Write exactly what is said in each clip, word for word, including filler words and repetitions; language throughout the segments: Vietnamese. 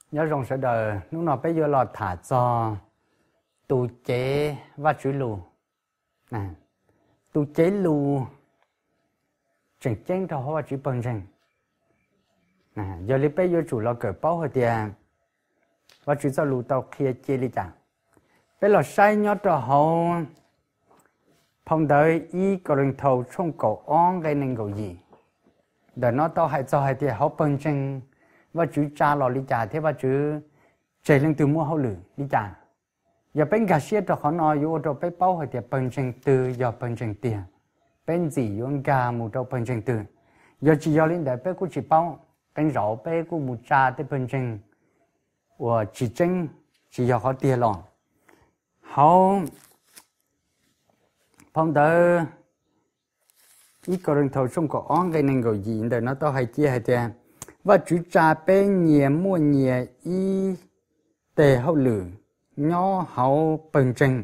nhớ rong sẽ đời lúc nào bây giờ là thả cho tu chế và chữ lù nè tu chế lù chỉnh chỉnh cho họ chữ bằng chỉnh nè giờ lý bây giờ chủ là cởi bao hơi tiền và chữ cho lù tàu kia chia đi chẳng bây giờ sai nhớ cho họ phong đời ý có lần thầu trong cổ on cái nên cầu gì để nó tao hay cho hay tiền họ bằng chỉnh và chữ cha lò đi trả thế và chữ chạy lên từ mua hậu lử đi trả giờ bên cả xe cho họ nói vô cho bên bao hay tiền bằng chỉnh từ giờ bằng chỉnh tiền bên gì vô cả một trâu bằng chỉnh từ giờ chỉ giờ lên để bên cũng chỉ bao bên rõ bên cũng một cha tới bằng chỉnh và chỉ chỉnh chỉ giờ họ tiền lỏng họ phong đời ít có人头中国安个能够赢的，那都还接还的。và chú cha bé nhẹ mua nhẹ y tề hậu lử nhỏ hậu bần trình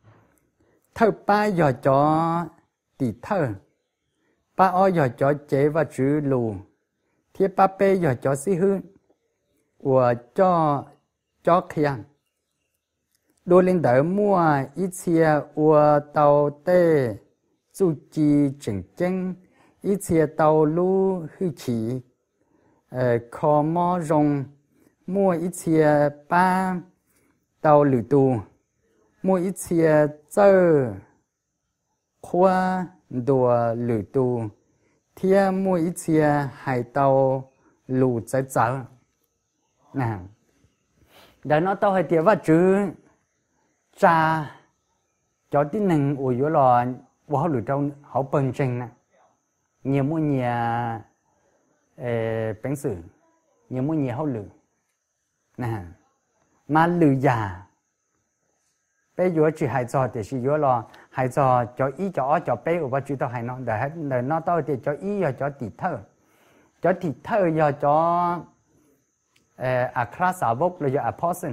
thơ ba giờ cho tỷ thơ ba o giờ cho chế và chú lù thiết ba bé giờ cho sĩ hương và cho cho khiang đôi lên đỡ mua ít xe và tàu tê chú chi chỉnh chân ít xe tàu lú hư chỉ khó mò rong mua ít chia ba tàu lử tù mua ít chia chơ khoa đùa lử tù thia mua ít chia hải tàu lù trái trái nè để nó tao hay tiệtว่าchữ cha cho tí nâng ủi vô lò vô lử trong họ bần trình nè nhiều mua nhà bánh sử nhiều mua nhiều hậu lử nè mà lử già bây giờ chỉ hay cho thì chỉ lo hay cho cho ý cho cho bé ở bên chú tao hay nó để để nó tao thì cho ý cho tỷ thơ cho tỷ thơ giờ cho à class giáo dục là giờ apostle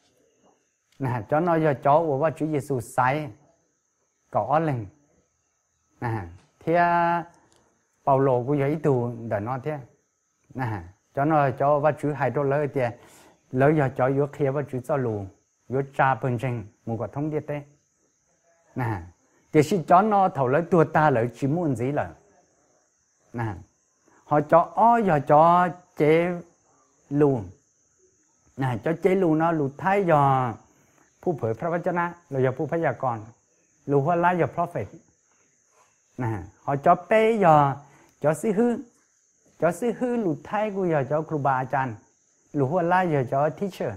nè cho nó giờ cho ở bên Chúa Giêsu sai có lên nè thế Paulo cũng vậy tù để nó thế nè cho nó cho và chú hai đô lời thì lời giờ cho yếu kia và chú cho lù yếu cha bên trên một cái thông điệp đấy nè thì khi cho nó thầu lời tua ta lời chỉ muốn gì là nè họ cho ó giờ cho chế lù nè cho chế lù nó lù thái giờผู้เผยพระวจนะเราจะผู้พยากรณ์ลù hoa lá giờ prophet nè họ cho bé giờ cho sĩ hư cho sĩ hư lù thái của giờ cho cụ bà chan lù hoa lá giờ cho teacher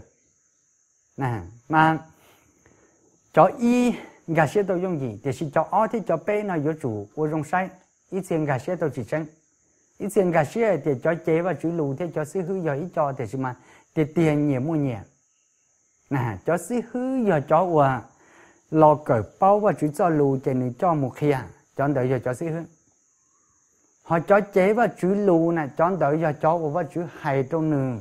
nè mà cho y gà xe tôi dùng gì thì chỉ cho ó thì cho bé nó có chủ của trong sai ít tiền gà xe tôi chỉ chân ít tiền gà xe thì cho chế và chủ lù thì cho sĩ hư giờ ít cho thì mà thì tiền nhiều mua nhiều nè cho sĩ hư giờ cho và lo cởi bao và chủ cho lù thì nó cho một kia cho đợi giờ cho sĩ hư họ cho chế và chữ lù này cho đợi giờ cho và chữ hay trong nương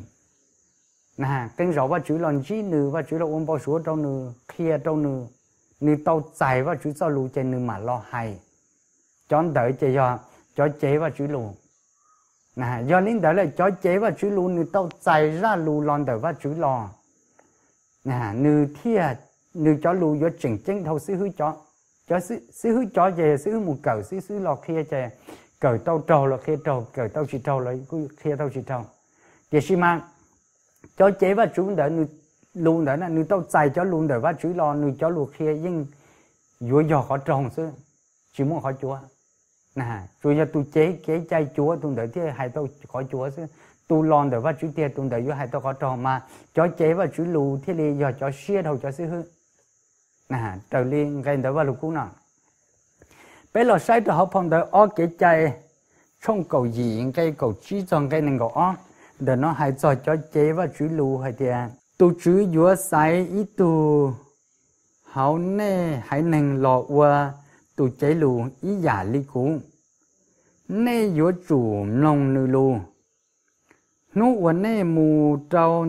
nè cái rõ và chữ lần chí nương và chữ là ôm bao số trong nương kia trong nương nương tàu chạy và chữ cho lù trên nương mà lo hay cho đợi cho giờ cho chế và chữ lù nè do lính đợi là cho chế và chữ lù nương tàu chạy ra lù lon đợi và chữ lo nè nương thia nương cho lù do chỉnh chỉnh thâu sĩ hư cho cho sĩ sĩ hư cho về sĩ hư một cầu sĩ sĩ lo kia chè cởi tao trâu là kia trâu cởi tao chỉ trâu lấy kia tao chỉ trâu thì xí mang cho chế và chú đỡ nu luôn đỡ là nu tao chạy cho luôn đỡ và chú lo nu cho luôn kia nhưng vừa giờ họ trồng chứ chỉ muốn họ chúa nè rồi giờ tôi chế chế chay chúa tôi đỡ thế hai tao khỏi chúa chứ tôi lo đỡ và chú tiền tôi đỡ vừa hai tao họ trồng mà cho chế và chú lù thế thì giờ cho xia đầu cho xí hư nè trời liên cái đỡ và lù cũ nào bây giờ sai từ họ phong đỡ ó cái chay trong cầu gì cái cầu chỉ trong cái này có để nó hay cho cho chế và chú lù hay thì tu chú vừa sai ít tu hậu nè hay nên lọ qua tu chế lù ý giả lý cũ nè vừa chủ lòng nữ lù nó qua nè mù trâu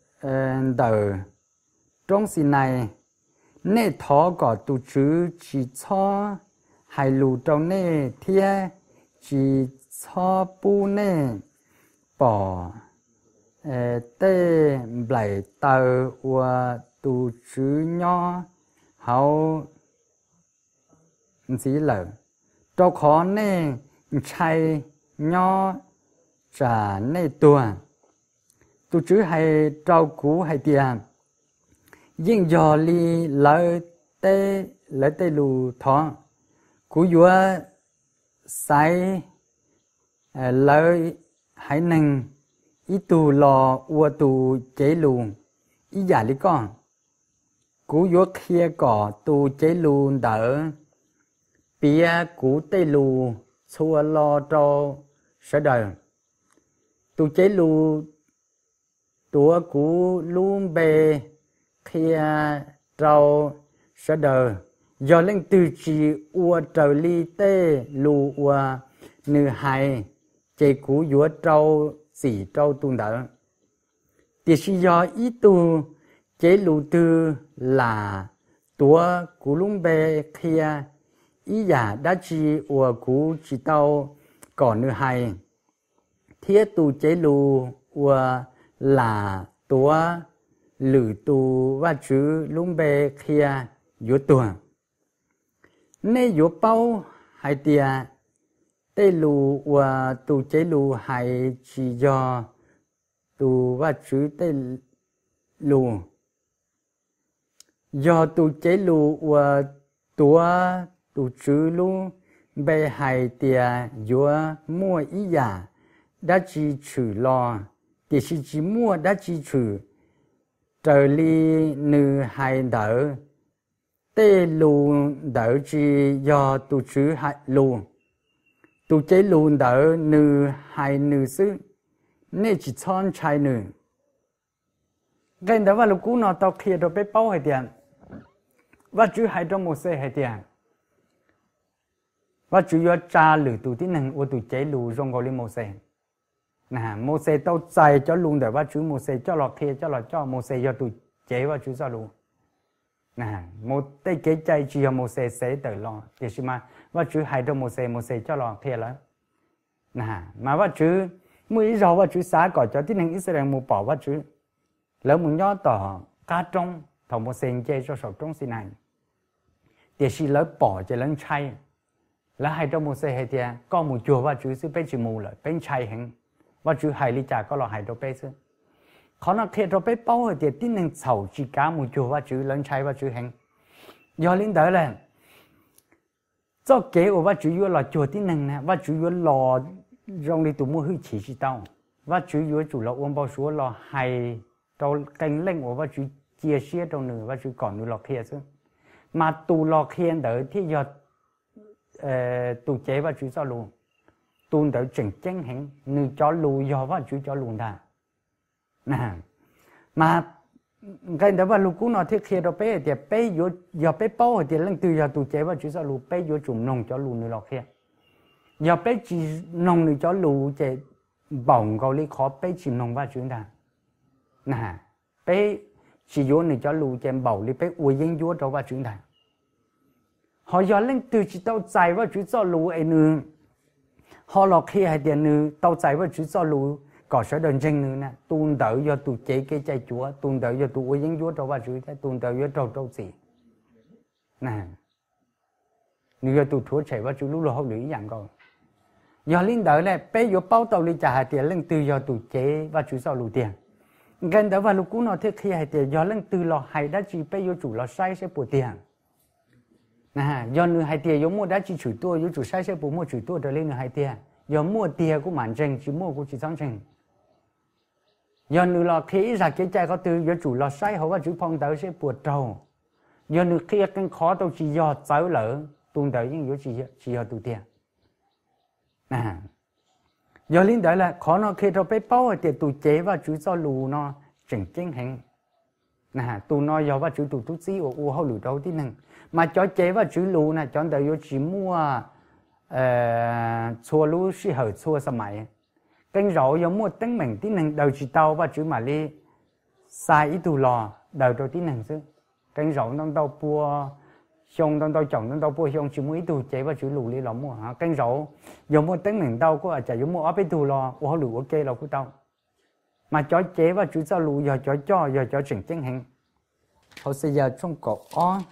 đờ trong xin này nè thọ có tu chú chỉ cho hay lù trong nè thia chỉ cho bu nè bỏ tê bảy tờ và tu chữ nhỏ hậu gì lợ trâu khó nè chay nhỏ trả nè tua tu chữ hay trâu cũ hay tiền nhưng giờ li lỡ tê lỡ tê lù thọ cú vua sai lỡ hãy nâng ý tù lò ua tù chế lù ý giả lý con cú vua kia cỏ tù chế lù đỡ bia cú tê lù xua lo cho sở đời tù chế lù tùa cú luôn bề kia trâu sở đời do lên từ chỉ ua trời ly tê lù ua nữ hài chế cú vua trâu xỉ trâu tuôn đỡ thì chỉ do ý tu chế lù tư là tùa cú luôn bề kia ý giả đã chỉ ua cú chỉ tao còn nữ hài thiết tu chế lù ua là tùa lử tu và chữ luôn bề kia vua tuồng nên vua bao hay tia tê lù và tu chế lù hay chỉ do tu và chữ tê lù do tu chế lù và tua tu chữ lù bề hay tia vua mua ý giả đã chỉ trừ lo thì chỉ chỉ mua đã chỉ trừ trời ly nữ hay đỡ tê lù đỡ chỉ do tu chữ hay lù tu chế lù đỡ nữ hay nữ sư nên chỉ chọn trai nữ cái đó là lúc cũ nó tao kia đó bé bao hay tiền và chữ hay trong một xe hay tiền và chữ do cha lử tu tí năng ô tu chế lù trong gọi lên một xe nè một xe tao chạy cho luôn để và chữ một xe cho lọt kia cho lọt cho một xe do tu chế và chữ cho luôn nè một tay kế chạy chỉ một xe xe tự lo thì xem mà và chữ hai trong một xe một xe cho lọt kia là nè mà và chữ mỗi giờ và chữ xã gọi cho tí năng Israel một bỏ và chữ lỡ một nhớ tỏ cá trong thầu một xe chơi cho sầu trong xin này thì chỉ lỡ bỏ cho lỡ chay lỡ hai trong một xe hay thì có một chùa và chữ sẽ bên chỉ mù lại bên chay hình và chữ hai lý trả có là hai đầu bê chứ khó nó khi đầu bê bao thì tin năng sầu chỉ cả một chùa và chữ lớn chay và chữ hình do liên đỡ là cho kế của và chữ vô là chùa tin năng nè và chữ vô lò trong đi tụ mua hư chỉ chỉ tao và chữ vô chủ là ôm bao số là hai đầu canh lên của và chữ chia sẻ trong nửa và chữ còn nửa lò kia chứ mà tụ lò kia đỡ thì do tụ chế và chữ sao luôn tuôn đỡ chừng chân hẹn nữ cho lù do và chú cho lùn ta nè mà cái đó và lù cũ nó thiết kia đó bé thì bé vô giờ bé bao thì lần từ giờ tụ chế và chú sao lù bé vô chủng nông cho lù nữ lọ kia giờ bé chỉ nông nữ cho lù chế bỏng cầu lý khó bé chỉ nông và chú ta nè bé chỉ vô nữ cho lù chế bỏng lý bé uy dân vô cho và chú ta họ giờ lần từ chỉ tao chạy và chú cho lù ấy nữ họ lọt khi hay tiền nữ tao chạy với chú cho lù có sở đơn chân nữ nè tuôn đỡ do tụ chế cái chạy chúa tuôn đỡ do tụ uy dân chúa cho và chú chạy tuôn đỡ do trâu trâu gì nè nếu tụ thua chạy và chú lú lô hậu lưỡi dạng coi giờ linh đỡ này bé vô bao tàu đi trả tiền lên từ do tụ chế và chú cho lù tiền gần đó và lù cũ nó thiết khi hay tiền do lên từ lò hay đã chỉ bé vô chủ lò sai sẽ bù tiền nè do nữ hai tiền giống mua đã chỉ chủ tua, giống chủ sai sẽ bù mua chủ tua trở lên nữ hai tiền, do mua tiền của màn trình chỉ mua của chỉ sáng trình, do nữ lò khí ra cái trái có từ do chủ lò sai họ và chủ phong tới sẽ buộc trầu, do nữ kia cái khó đâu chỉ do cháu lỡ tuôn tới nhưng do chỉ chỉ do tụ tiền, nè do liên đấy là khó nó khi cho bé bao thì tụ chế và chủ cho lù nó chỉnh chỉnh hình, nè tụ nó do và chủ tụ tụ xí ở u hậu lù đâu tí nè mà cho chế và chữ lù này chọn đời vô chỉ mua chua lù sĩ hở chua sa mày kênh rau vô mua tính mình tí năng đầu chỉ tàu và chữ mà li sai ít tù lò đầu đầu tí năng chứ kênh rau đông tàu bua xong đông tàu chồng đông tàu bua xong chỉ mua ít tù chế và chữ lù li lò mua hả kênh rau vô mua tính mình tàu có à chả vô mua ấp ít tù lò ô lù ok lò của tàu mà cho chế và chú cho lù giờ cho cho giờ cho chỉnh chính hình họ sẽ giờ trong cổ on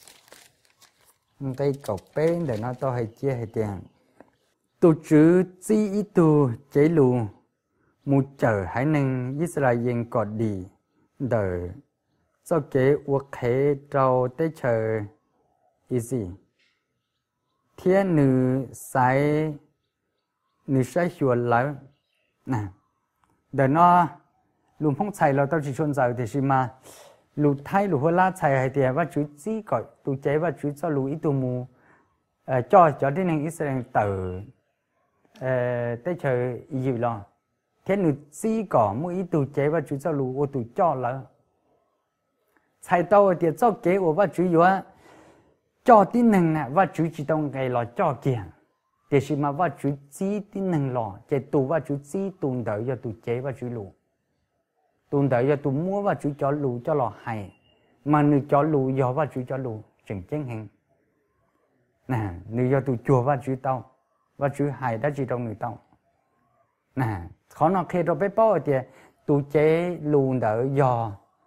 đây cổ bên để nó to hay chia hay tiền tu chữ chi ít tu chế lù một chờ hãy nâng Israel còn đi đời do kế uất khế trâu tới chờ ý gì thiên nữ sai nữ sai chuột lại nè đời nó lùm phong chạy là tao chỉ chôn giờ thì mà lù thay lù hoa la chạy hay thì và chú chỉ gọi tu chế và chú cho lù ít tu mù cho cho đến nên Israel từ tới chờ gì lo thế nữ chỉ có mỗi ít tu chế và chú cho lù ô tu cho là chạy tao thì cho kế ô và chú yếu cho tin năng nè và chú chỉ tông cái là cho kiện thì mà và chú chỉ tin năng lo chế tu và chú chỉ tu đợi cho tu chế và chú lù tuần tới giờ tôi mua và chú cho lù cho lò hay mà nữ cho lù giờ và chú cho lù chừng chén hình nè nữ giờ tôi chùa và chú tao và chú hay đã chỉ trong người tao nè khó nó khi rồi bé bao thì tôi chế lù đỡ giờ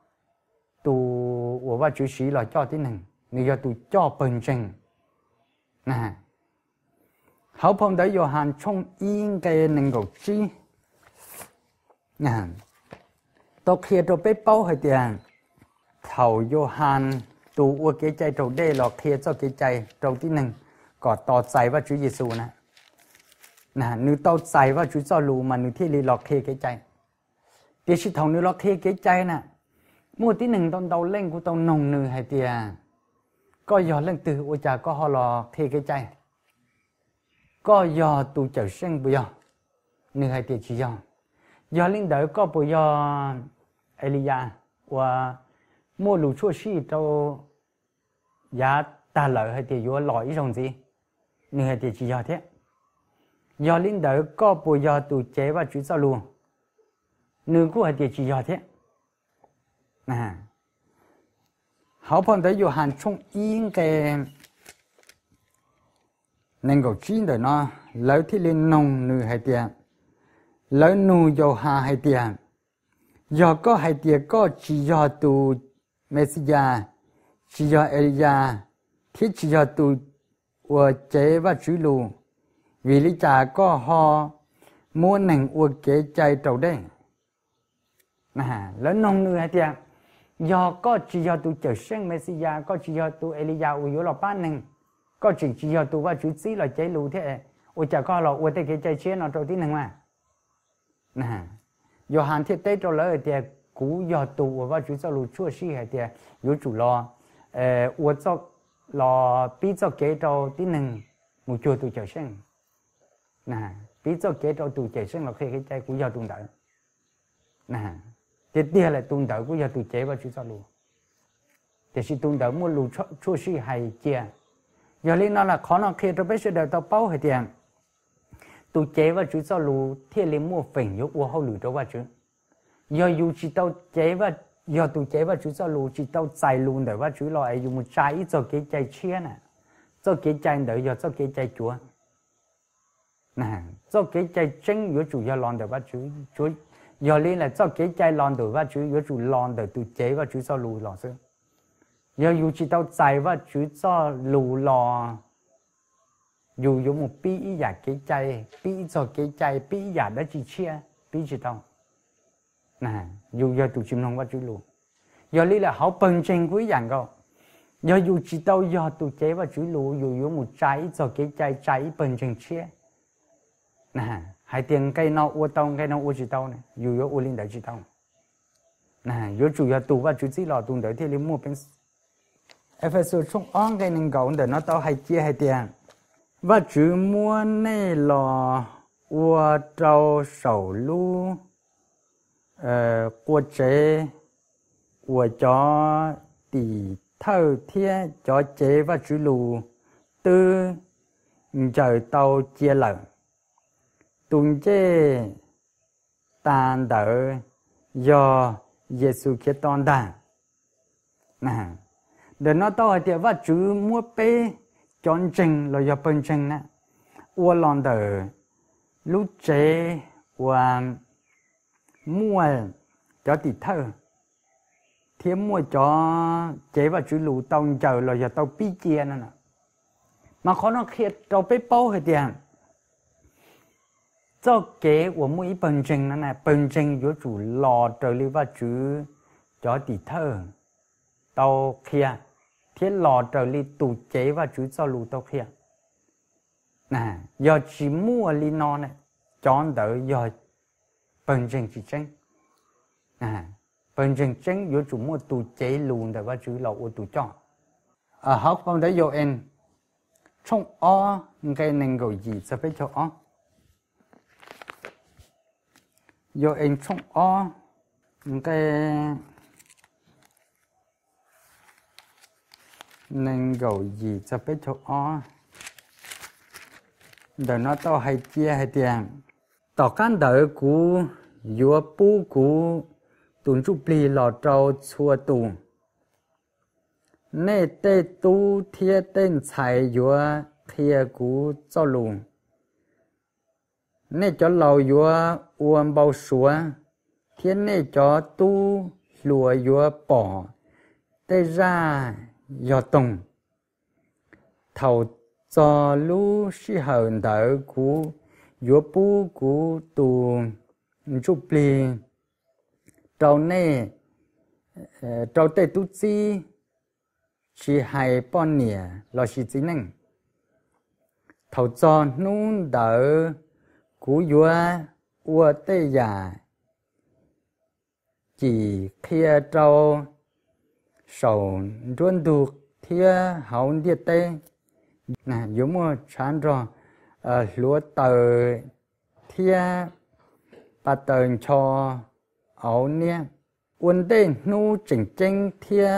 tôi và chú sĩ là cho thế này nữ giờ tôi cho bình trình nè hậu phong tới giờ hàng trong yên cái năng gạo chi nè tôi khi tôi biết bao hơi tiền thầu Johan tu uất cái trái trâu đê lọt khi cho cái trái trâu tí nâng có tỏ trái và Chúa Giêsu nè nè nữ tao trái và Chúa cho lù mà nữ thi lì lọt khi cái trái thì sự thầu nữ lọt khi cái trái nè mua tí nâng tao tao lên của tao nồng nữ hay tiền có giờ lên từ ôi cha có họ lọt khi cái trái có giờ tu trở sinh bây giờ nữ hay tiền chỉ giờ giờ linh đỡ có bây giờ Elia và mua lũ chua xí cho giá ta lợi hay thì vô lõi rồng gì nhưng hay thì chỉ giờ thế giờ linh đỡ có bây giờ tụ chế và chú sao luôn nữ của hay thì chỉ giờ thế nè hậu phần tới vô hàng trong yên cái nên cầu chín đời nó lấy thì lên nông nữ hay tiền lấy nụ dầu hà hay tiền giờ có hay tiền có chỉ giờ tu Messiah chỉ giờ Elia thiết chỉ giờ tu và chế và chú lù vì lý cha có họ muốn nâng uất kế chạy trâu đây nè lấy nông nữ hay tiền giờ có chỉ giờ tu trở sinh Messiah có chỉ giờ tu Elia ở dưới là ban nâng có chỉ chỉ giờ tu và chú sĩ là chế lù thế ôi chả có là uất cái chạy chế nó trâu tí nâng mà nè giờ hàng thiết tế cho lỡ thì cú giờ tù và chú cho lù chua xí hay thì yếu chủ lo ờ uất cho lo bí cho kế cho tí nâng một chua tù trở sinh nè bí cho kế cho tù trở sinh là khi cái trái cú giờ tù đỡ nè thì tiền là tù đỡ cú giờ tù chế và chú cho lù thì si tù đỡ mua lù chua xí hay chia giờ lên nó là khó nó khi cho biết sẽ đợi tao bao hay tiền tu chế và chú cho lù thiên lý mua phỉnh yếu u hậu lù cho và chú giờ dù chỉ tao chế và giờ tu chế và chú cho lù chỉ tao chạy lù để và chú loại dùng một trái cho cái trái chia nè cho cái trái để giờ cho cái trái chúa nè cho cái trái trứng yếu chủ giờ lon để và chú chú giờ lên là cho cái trái lon để và chú yếu chủ lon để tu chế và chú cho lù lò xưa giờ dù chỉ tao chạy và chú cho lù lò dù có một bí giả cái chay bí cho cái chay bí giả đã chỉ chia bí chỉ tao nè dù giờ tụi chim non qua chú luôn giờ lý là họ bận trình quý dạng câu giờ dù chỉ tao giờ tụi chế và chú luôn dù có một trái cho cái chay trái bận trình chia nè hai tiền cây nó uo tao cây nó uo chỉ tao này dù có uo linh đại chỉ tao nè giờ chủ giờ tụi và chú chỉ lo tụi đợi thì lấy mua bên Ephesos trong on cái nên cầu để nó tao hay chia hay tiền và chữ mua này là ua trâu sầu lu ờ qua chế ua cho tỷ thâu thiên cho chế và chữ lù tư trời tàu chia lần tung chế tàn đỡ do Giêsu kia toàn đàn nè để nó tao thì và chữ mua pe chọn trình là do bên trình nè, ua lon đời lúc chế và mua cho tỷ thơ thêm mua cho chế và chữ lù tông chờ là giờ tao pi chia nữa nè mà khó nó khiết tao bé bao hết tiền cho kế của mỗi phần trình nó này phần trình của chủ lò trở đi và chữ cho tỷ thơ tao kia thiết lò trở đi tụ chế và chữ cho lù tao kia nè giờ chỉ mua li non này chọn đỡ giờ phần trình chỉ tranh nè phần trình tranh của chủ mua tụ chế lùn để và chữ lò của tụ chọn ở học phong đấy giờ em trong o cái nên gọi gì sẽ phải cho o giờ em trong o cái nên gọi gì sẽ phải cho o để nó tao hay chia hay tiền tao can đỡ của vừa bu của tuần chụp lì lò trâu chua tù nè tê tu thiê tên chạy vừa thiê của cho lùn nè cho lầu vừa uốn bao súa thiên nè cho tu lùa vừa bỏ tê ra vừa tùng thầu cho lũ sĩ hờn đỡ của vừa bu của tù chụp lì trâu nè trâu tê tu chi chỉ hai bọn nè là chỉ chính năng thầu cho nún đỡ cú vua ua tê già chỉ kia trâu sầu ruân đục thia hậu địa tê nè giống như chán rồi lúa tờ thia ba tờ cho ấu nè uốn tê nu chỉnh chỉnh thia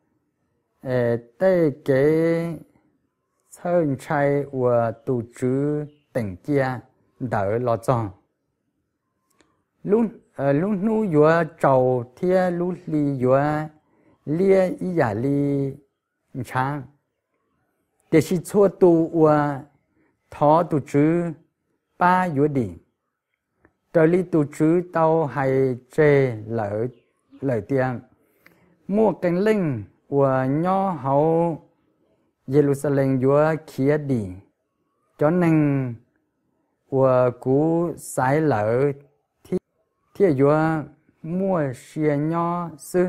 tê kế sơn trai của tù chữ tỉnh kia đỡ lo cho luôn luôn nu vừa trầu thia lúc li vừa lia ý giả li chang để chỉ chua tu và thọ tù chữ ba vừa đi trở li tù chữ tàu hay chê lỡ lỡ tiền mua cánh linh và nhỏ hậu Jerusalem vừa kia đi cho nên và cú sai lỡ thì thì vừa mua xe nhỏ sư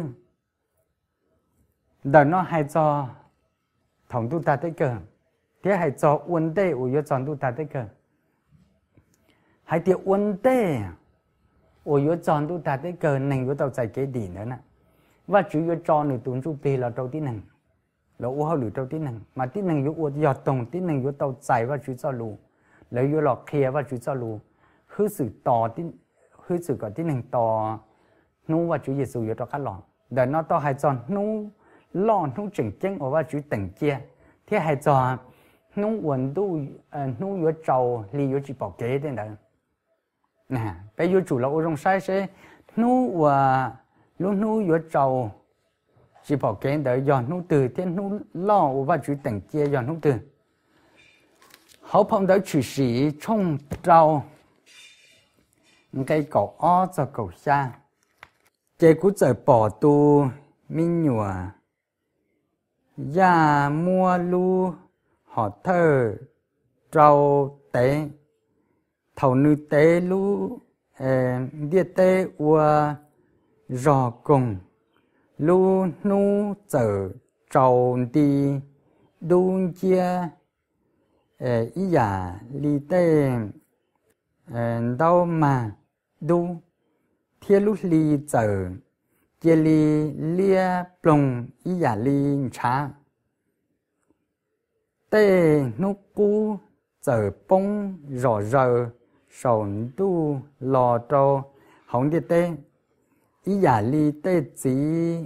đợt nó hay cho thống tu ta tới cờ thế hay cho uốn tê của vừa chọn tu ta tới cờ hay tiệu uốn tê của vừa chọn tu ta tới cờ nên vừa tàu chạy cái đi nữa nè và chủ yếu cho người tuấn chụp bì là trâu tí nằng là u hao lử trâu tí nằng mà tí nằng yếu u giọt tông tí nằng yếu tàu chạy và chủ cho lù lấy yếu lọt kia và chủ cho lù hư sự tò tí hư sự có tí nằng tò nu và chủ Giêsu yếu cho các lọ để nó to hai tròn nu lọ nu chỉnh chỉnh ở và chủ tỉnh kia thế hai tròn nu quần tu nu yếu trâu li yếu chỉ bảo kế thế đấy nè bây giờ chủ là u trong sai sẽ nu và lúc nu yếu trâu chỉ bảo kế đỡ dọn nu từ thiên nu lo và chủ tỉnh kia dọn nu từ hậu phong đỡ chủ sĩ trong trâu cái cậu ó cho cậu xa chế cú trời bỏ tu minh nhùa ya mua lu họ thơ trâu tế thầu nữ tế lu địa tế ua rò cùng lu nu trở trầu đi đun chia ý giả li tê đâu mà đu thiên lúc li trở chia li lia plong ý giả li trá tê nu cú trở bông rò rờ sầu tu lò trâu hỏng địa tê ý giả li tê chỉ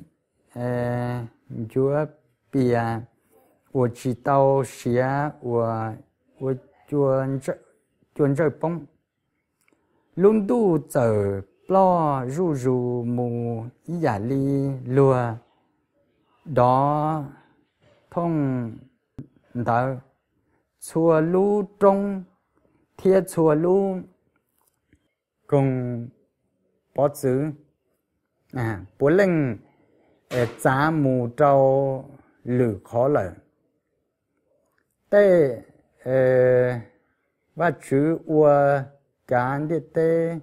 chúa bìa của chỉ tàu xía của của chuồn chuồn rơi bông luôn tu chờ lo ru ru mù ý giả li lùa đó thông đạo chùa lu trong thiết chùa lu cùng bỏ chữ à bố lên giá mù trâu lử khó lợi tê và chữ ua cán đi tê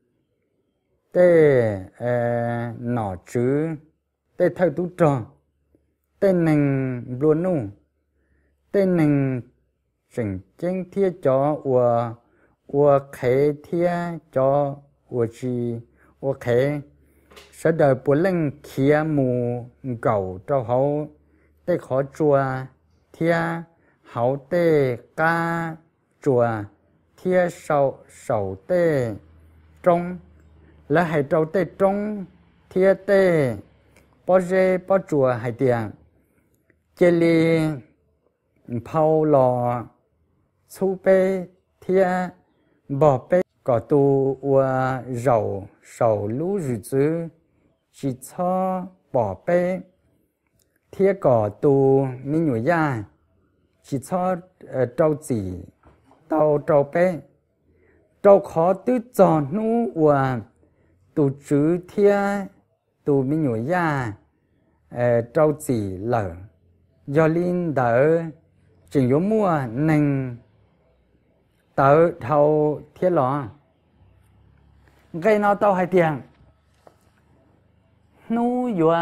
tê nọ chữ tê thâu tú tròn tê nành luôn nu tê nành chỉnh chính thiết cho ua ua khế thiết cho ua chi ua khế sẽ đợi bố lên kia mù gầu cho hậu tê khó chùa thiết hậu tê ca chùa thiết sầu sầu tê trong là hai trâu tê trong thiết tê bao giờ bao chùa hai tiền chế li phao lò su bê thiết bỏ bê có tu ua rầu sầu lú rủ chữ chỉ cho bỏ bê thiết có tu mi nhủ ya chỉ cho trâu chỉ tàu trâu bê trâu khó tư tròn nu ua tu chữ thiết tu mi nhủ ya trâu chỉ lở do linh đỡ chỉ có mua nành tớ thâu thiết lọ gây nó tao hai tiền nu vừa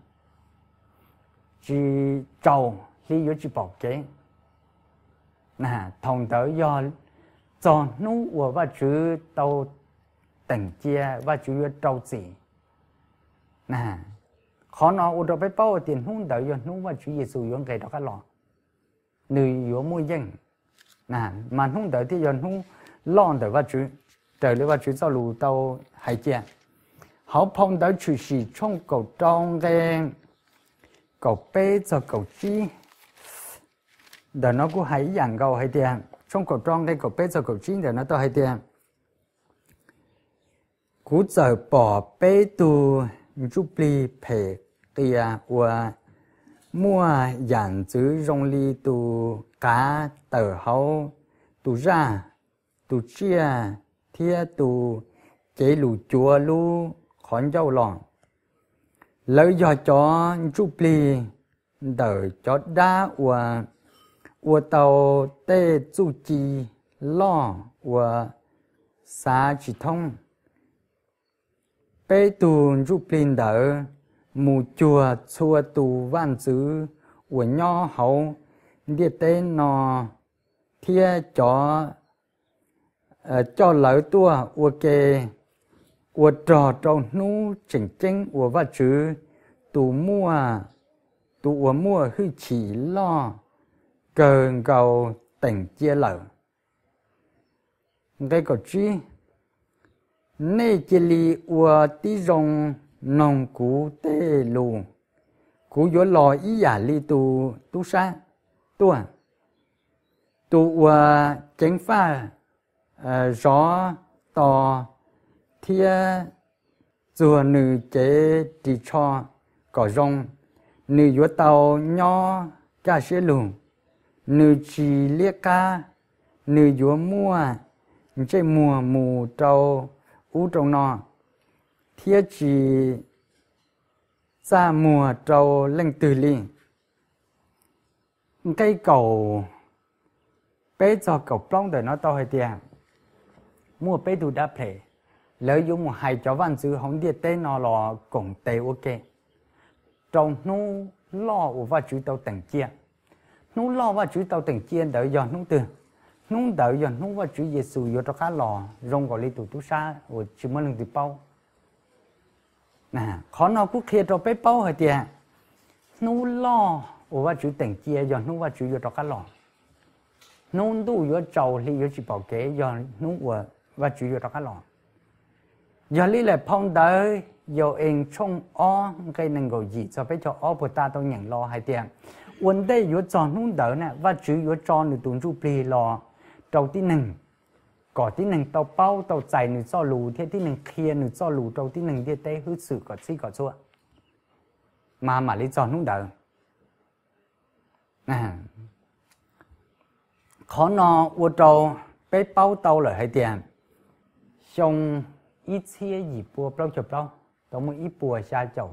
chỉ trâu khi vừa chỉ bảo kế nè thông tớ do cho nu vừa và chữ tao tỉnh chia và chữ trâu chỉ nè khó nó u đâu phải bao tiền hung đỡ do nu và chữ Giêsu vừa gây đó cái lọ người vừa mua dân nè mà hung đỡ thì do nu lon đỡ và chữ trở lại và chữ cho lù tao hay chia họ phong đỡ chữ sĩ trong cầu trong cái cầu bê cho cầu chi để nó cũng hay dạng cầu hay tiền trong cầu trong cái cầu bê cho cầu chi để nó tao hay tiền cú giờ bỏ bê tu giúp li phê kia và mua dạng chữ rong li tu cá tờ hậu tu ra tu chia thiết tu chế lù chùa lu khón dâu lòn lợi do cho giúp li đợi cho đá và và tàu tê chu chi lo và xa chỉ thông bê tu giúp li đỡ mù chùa chùa tu văn chữ và nho hậu địa tên nó thiết cho cho lợi tua ok và trò trâu nu chỉnh chỉnh và vật chữ tu mua tu và mua hư chỉ lo cờ cầu tỉnh chia lợi cái cầu chi nê chia li và tí rong nông cú tê lù cú vô lò ý giả li tu tu sa tua tu và chánh pha gió to thiết chùa nữ chế đi cho có rong nữ vô tàu nho cả xe lùng nữ chỉ liếc ca nữ vô mua chế mùa mù trâu ú trong nọ thiết chỉ ra mùa trâu lên từ li cây cầu bé cho cầu plong để nó to hay tiền mua bé tu đã phê lợi dụng một hai cho văn chữ không địa tên nó là cũng tệ ok trong nu lo và chữ tàu tỉnh chia nu lo và chữ tàu tỉnh chia đợi dọn nu từ nu đợi dọn nu và chữ Giêsu vô cho cá lò rong gọi đi tụ tú sa và chỉ mới lần từ bao nè khó nó cũng kia cho bé bao hay tiền nu lo và chữ tỉnh chia dọn nu và chữ vô cho cá lò nu tu vô trầu thì vô chỉ bảo kế dọn nu và và chữ vô cho cá lò giờ lý là phong tới giờ em trong o cái năng gọi gì cho bé cho o bữa ta tao nhận lo hai tiền vấn đề yếu chọn không đỡ nè và chữ yếu chọn được tuần chu bì lo đầu tiên nừng có tí nừng tao bao tao chạy nữa cho lù thế tí nừng kia nữa cho lù đầu tiên nừng đi tê hư sự có gì có chua mà mà lý chọn không đỡ à khó nó ô trâu bé bao tao lại hai tiền xong ít chia gì bùa bao chụp đâu tao mua ít bùa xa chậu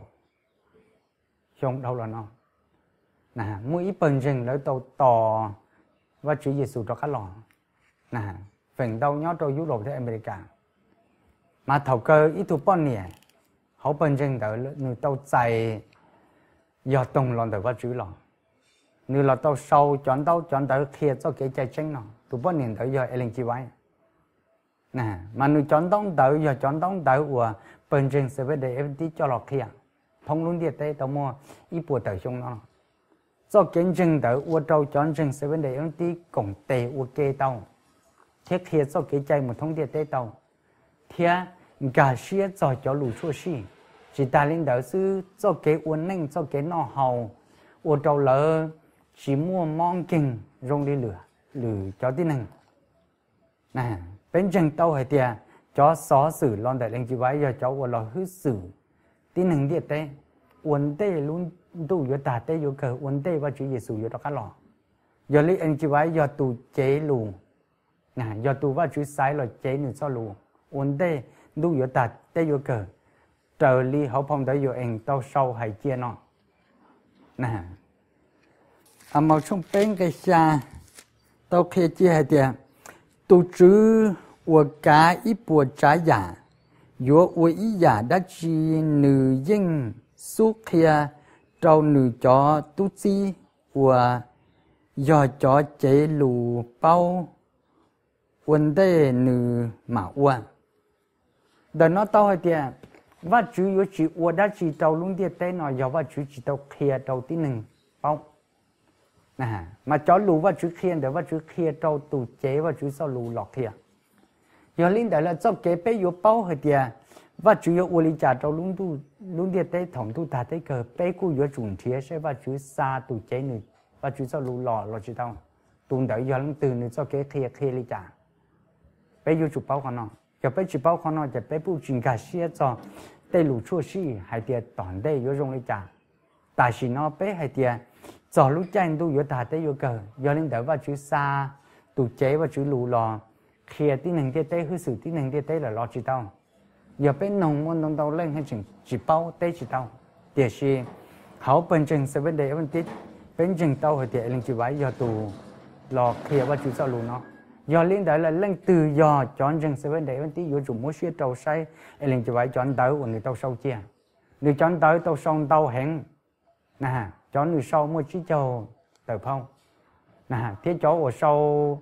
xong đâu là nó nè mua ít bần rừng lấy tàu tò và chữ Giêsu cho cá lò nè phần đâu nhớ cho Europe tới America mà thầu cơ ít thuộc bọn nè họ bần rừng đỡ người tàu chạy do tùng lon đỡ và chữ lò người là tàu sâu chọn tàu chọn đỡ kia cho cái chạy tranh nó tụ bọn nè đỡ do Ellen G. White nè mà người chọn tông đỡ giờ chọn tông đỡ của bần rừng sẽ về để em tí cho lọt kia thông luôn địa tây tao mua ít bùa đỡ chung nó do kiến rừng đỡ uo trâu chọn rừng sẽ về để em tí cổng tề uo kê tao thiết kia do cái chạy một thông địa tây tao thiết gà xía cho cho lù chua xí chỉ ta lên đỡ sư do cái uo neng do cái nọ hầu uo trâu lỡ chỉ mua mong kinh rong đi lửa lửa cho tí neng nè bên rừng tao hay tiệt cho xó xử lon đại lên chỉ vay giờ cháu uo lò hư xử tí neng địa tây uốn tê luôn tu vô tà tê vô cờ uốn tê và chữ Giêsu vô đó cá lò giờ lấy anh chỉ vay giờ tu chế lù nè giờ tu và chữ sai là chế nữa sao lù uốn tê tu vô tà tê vô cờ trời li hậu phong tới vô anh tao sâu hay chia nó nè à màu trong bên cái xa tao kia chia hay tiệt tu chữ uo cá ít bùa trái giả vô uo ý giả đã chi nữ dân suốt kia trâu nữ chó tu si và do chó chế lù bao vấn đề nữ mà uan đời nó tao hay tiệt và chú yếu chỉ uo đã chỉ trâu luôn tiệt tế nó do và chú chỉ trâu kia trâu tí nừng bao nè mà chó lù và chú kia để và chú kia trâu tù chế và chú sao lù lọt kia giờ linh đại là cho kế bé yếu bao hay tiệt và chủ yếu uo lý trả trâu luôn tu luôn địa tế thống tu ta tế cờ bé cu yếu chuẩn thiế sẽ và chú xa tù chế nữa và chú sao lù lò lò chỉ tao tuần đợi giờ lăng từ nữa cho kế kia kia lý trả bé yếu chủ bao con nó giờ bé chủ bao con nó giờ bé bu chuyện cả xía cho tây lù chua xí hay tiệt toàn đây yếu rong lý trả tại vì nó bé hay tiệt cho lúc tranh tu yếu ta tế yếu cờ giờ linh đợi và chú xa tù chế và chú lù lò kia tí nâng địa tế hư xử tí nâng địa tế là lò chỉ tao giờ bên nông môn nông tàu lên hay chừng chỉ bao tê chỉ tàu, để khi họ bên chừng sẽ bên đây bên tít bên chừng tàu thì để lên chỉ vay giờ tù lò kia và chú sao luôn nó giờ lên đấy là lên từ giờ chọn chừng sẽ bên đây bên tít giờ chủ mua xe tàu say lên chỉ vay chọn tới của người tàu sau chia người chọn tới tàu xong tàu hẹn nè chọn người sau mua chiếc châu tàu phong nè thế chỗ ở sau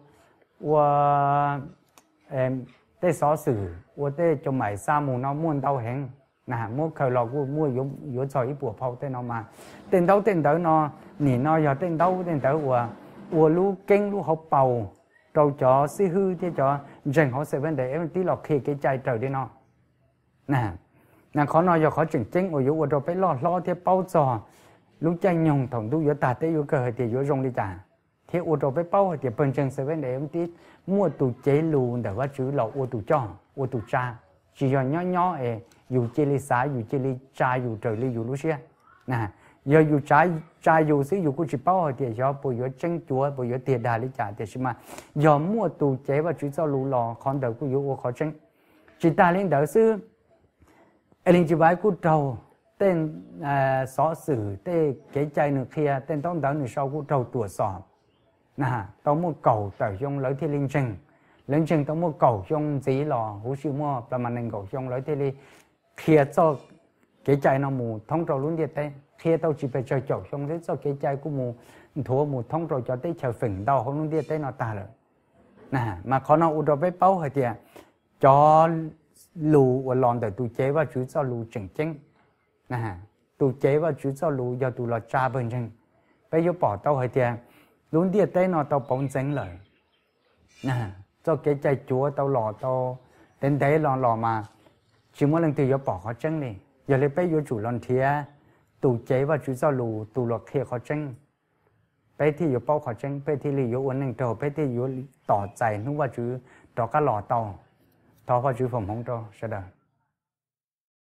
và em tê xó sử, và tê cho mày sa mù nó muốn tao hẹn, nè mua khởi lò của mua yếu yếu cho ít bùa phao tê nó mà, tên đâu tên tới nó, nỉ nó giờ tên đâu tên tới và và lu kinh lu học bầu, trâu chó xí hư thế chó, rèn họ sẽ vấn đề em tí lọt khi cái chai trời đi nó, nè, nè khó nói giờ khó chỉnh chính, và yếu và rồi phải lo lo thế bao giờ, lúc chai nhung thằng tu yếu tà tế yếu cờ thì yếu rong đi trả. Thế ô tô bé bao thì bên chân sẽ vấn đề em tí mua tủ chế lù để và chữ là ô tủ cho ô tủ cha chỉ do nhỏ nhỏ ấy dù chế li xá dù chế li cha dù trời li dù lúc xưa nè giờ dù cha cha dù xí dù cũng chỉ bao thì do bây giờ tranh chúa bây giờ tiền đà li trả thì mà giờ mua tủ chế và chữ cho lù lò con đầu cũng yếu khó tranh chỉ ta lên đỡ xứ anh chỉ bài cũng trâu tên xó sử tên cái chai nữa kia tên tông đỡ nữa sau cũng trâu tủa sọ nè tao mua cầu tại trong lấy thiên linh trình linh trình tao mua cầu trong dĩ lò hú siêu mua là mà nên cầu trong lấy thiên linh kia cho cái chạy nó mù thông trầu luôn địa tê kia tao chỉ phải chờ chậu trong thế cho cái chạy của mù thua mù thông trầu cho tới chờ phình đau không luôn địa tê nó ta rồi nè mà khó nó u đồ với bao hay tiệt cho lù và lòn để tụ chế và chú cho lù chỉnh chính nè tụ chế và chú cho lù giờ tụ là cha bên trên bây giờ bỏ tao hay tiệt luôn địa tế nó tao bóng tránh lời nè cho cái chạy chúa tao lò tao đến đấy lò lò mà chỉ mỗi lần từ giờ bỏ khó tránh đi giờ lấy bây giờ chủ lần thía tù chế và chú cho lù tù lọt kia khó tránh bây thì giờ bao khó tránh bây thì lý do ổn định trâu bây thì giờ tỏ chạy lúc và chú đó cả lò tao tao và chú phòng không cho sẽ được